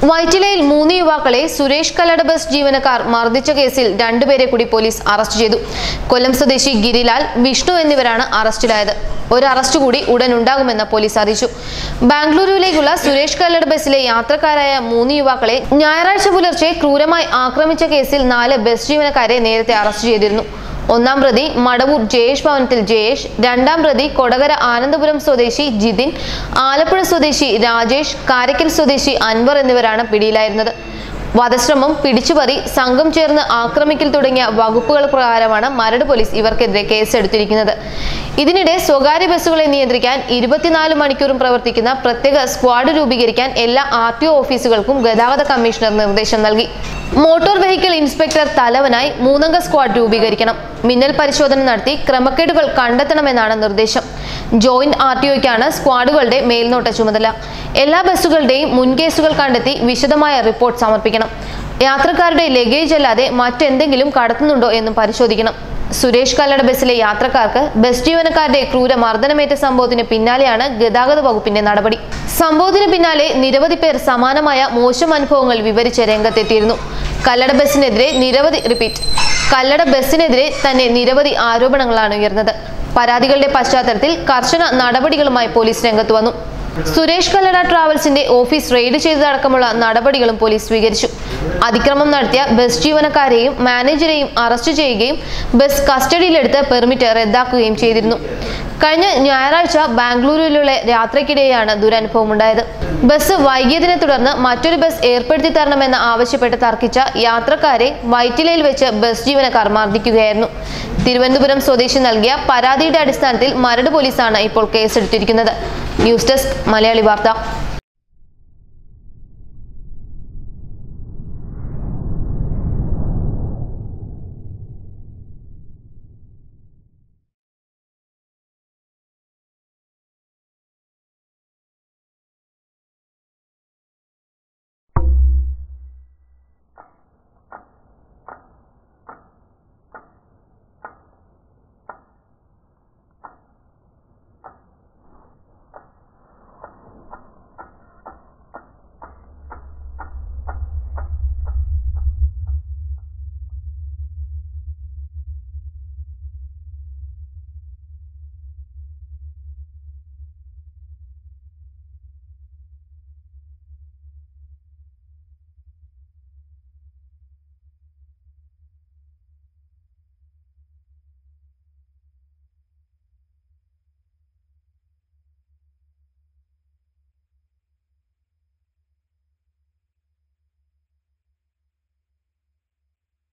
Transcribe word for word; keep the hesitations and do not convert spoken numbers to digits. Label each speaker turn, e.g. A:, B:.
A: വൈറ്റിലയിൽ മൂന്ന് യുവാക്കളെ സുരേഷ് കല്ലട ബസ് ജീവനക്കാർ മർദ്ദിച്ച കേസിൽ രണ്ടുപേരെ കൂടി പോലീസ് അറസ്റ്റ് ചെയ്തു. കൊല്ലം സ്വദേശി ഗിരിലാൽ, വിഷ്ണു എന്നിവരാണ് അറസ്റ്റിലായത്. ഒരു അറസ്റ്റ് കൂടി ഉടൻ ഉണ്ടാകുമെന്ന് പോലീസ് അറിയിച്ചു. ബാംഗ്ലൂരുവിലേക്കുള്ള സുരേഷ് കല്ലട ബസ്സിലെ യാത്രക്കാരായ മൂന്ന് യുവാക്കളെ ഞായറാഴ്ച പുലർച്ചെ ക്രൂരമായി ആക്രമിച്ച കേസിൽ നാല് ബസ് ജീവനക്കാരെ നേരത്തെ അറസ്റ്റ് ചെയ്തിരുന്നു. ഒന്നാം പ്രതി മടവൂർ ജയേഷ് ഭവനത്തിൽ ജയേഷ്, രണ്ടാം പ്രതി കൊടകര ആനന്ദപുരം സ്വദേശി ജിതിൻ, ആലപ്പുഴ സ്വദേശി രാജേഷ്, കാരക്കൽ സ്വദേശി അൻവർ എന്നിവരാണ് പിടിയിലായിരുന്നത്. വധശ്രമം, പിടിച്ചുപറി, സംഘം ചേർന്ന് ആക്രമിക്കൽ തുടങ്ങിയ വകുപ്പുകൾ പ്രകാരമാണ് മരട് പോലീസ് ഇവർക്കെതിരെ കേസെടുത്തിരിക്കുന്നത്. ഇതിനിടെ സ്വകാര്യ ബസ്സുകളെ നിയന്ത്രിക്കാൻ ഇരുപത്തിനാല് മണിക്കൂറും പ്രവർത്തിക്കുന്ന പ്രത്യേക സ്ക്വാഡ് രൂപീകരിക്കാൻ എല്ലാ ആർ ടി ഒ ഓഫീസുകൾക്കും ഗതാഗത കമ്മീഷണർ നിർദ്ദേശം നൽകി. മോട്ടോർ വെഹിക്കിൾ ഇൻസ്പെക്ടർ തലവനായി മൂന്നംഗ സ്ക്വാഡ് രൂപീകരിക്കണം. മിന്നൽ പരിശോധന നടത്തി ക്രമക്കേടുകൾ കണ്ടെത്തണമെന്നാണ് നിർദ്ദേശം. ജോയിന്റ് ആർ ടി ഒയ്ക്കാണ് സ്ക്വാഡുകളുടെ മേൽനോട്ട ചുമതല. എല്ലാ ബസ്സുകളുടെയും മുൻകേസുകൾ കണ്ടെത്തി വിശദമായ റിപ്പോർട്ട് സമർപ്പിക്കണം. യാത്രക്കാരുടെ ലഗേജ് അല്ലാതെ മറ്റെന്തെങ്കിലും കടത്തുന്നുണ്ടോ എന്നും പരിശോധിക്കണം. സുരേഷ് കല്ലട ബസ്സിലെ യാത്രക്കാർക്ക് ബസ് ജീവനക്കാരുടെ ക്രൂര മർദ്ദനമേറ്റ സംഭവത്തിന് പിന്നാലെയാണ് ഗതാഗത വകുപ്പിന്റെ നടപടി. സംഭവത്തിന് പിന്നാലെ നിരവധി പേർ സമാനമായ മോശം അനുഭവങ്ങൾ വിവരിച്ച് രംഗത്തെത്തിയിരുന്നു. കല്ലട ബസ്സിനെതിരെ നിരവധി റിപ്പീറ്റ് കല്ലട ബസ്സിനെതിരെ തന്നെ നിരവധി ആരോപണങ്ങളാണ് ഉയർന്നത്. പരാതികളുടെ പശ്ചാത്തലത്തിൽ കർശന നടപടികളുമായി പോലീസ് രംഗത്ത് വന്നു. സുരേഷ് കല്ലട ട്രാവൽസിന്റെ ഓഫീസ് റെയ്ഡ് ചെയ്തതടക്കമുള്ള നടപടികളും പോലീസ് സ്വീകരിച്ചു. അതിക്രമം നടത്തിയ ബസ് ജീവനക്കാരെയും മാനേജരെയും അറസ്റ്റ് ചെയ്യുകയും ബസ് കസ്റ്റഡിയിലെടുത്ത് പെർമിറ്റ് റദ്ദാക്കുകയും ചെയ്തിരുന്നു. കഴിഞ്ഞ ഞായറാഴ്ച ബാംഗ്ലൂരുവിലുള്ള യാത്രയ്ക്കിടെയാണ് ദുരനുഭവം ഉണ്ടായത്. ബസ് വൈകിയതിനെ തുടർന്ന് മറ്റൊരു ബസ് ഏർപ്പെടുത്തി തരണമെന്ന് ആവശ്യപ്പെട്ട് തർക്കിച്ച യാത്രക്കാരെ വൈറ്റിലയിൽ വെച്ച് ബസ് ജീവനക്കാർ മർദ്ദിക്കുകയായിരുന്നു. തിരുവനന്തപുരം സ്വദേശി നൽകിയ പരാതിയുടെ അടിസ്ഥാനത്തിൽ മരട് പോലീസാണ് ഇപ്പോൾ കേസെടുത്തിരിക്കുന്നത്. ന്യൂസ് ഡെസ്ക് മലയാളി വാർത്ത.